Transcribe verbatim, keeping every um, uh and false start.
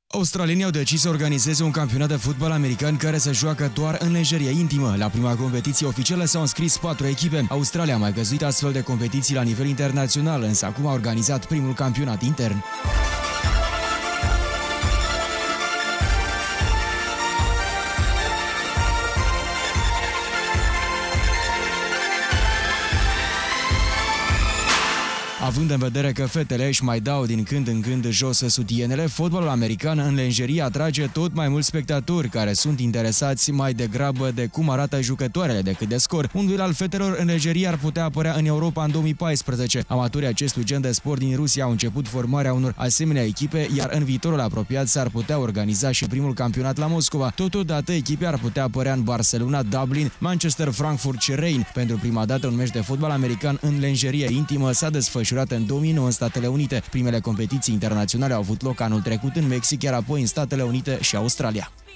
Australienii au decis să organizeze un campionat de fotbal american care se joacă doar în lenjerie intimă. La prima competiție oficială s-au înscris patru echipe. Australia a mai găzduit astfel de competiții la nivel internațional, însă acum a organizat primul campionat intern. Având în vedere că fetele își mai dau din când în când jos sutienele, fotbalul american în lenjerie atrage tot mai mulți spectatori care sunt interesați mai degrabă de cum arată jucătoarele decât de scor. Un duel al fetelor în lenjerie ar putea apărea în Europa în două mii paisprezece. Amatorii acestui gen de sport din Rusia au început formarea unor asemenea echipe, iar în viitorul apropiat s-ar putea organiza și primul campionat la Moscova. Totodată, echipe ar putea apărea în Barcelona, Dublin, Manchester, Frankfurt și Rein. Pentru prima dată, un meci de fotbal american în lenjerie intimă s-a desfășurat în două mii nouă în Statele Unite. Primele competiții internaționale au avut loc anul trecut în Mexic, iar apoi în Statele Unite și Australia.